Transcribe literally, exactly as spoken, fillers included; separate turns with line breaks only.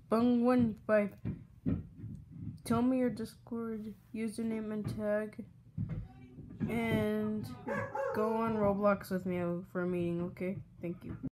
spong fifteen. Tell me your Discord username and tag, and go on Roblox with me for a meeting, okay? Thank you.